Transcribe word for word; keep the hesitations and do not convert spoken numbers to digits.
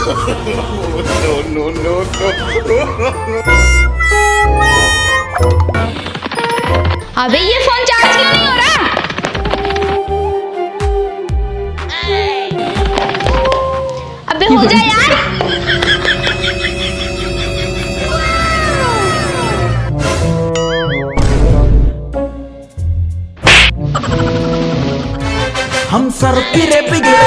No no no no. अबे ये phone charge क्यों नहीं हो रहा? अबे हो जा यार। हम सर पिरे पिगे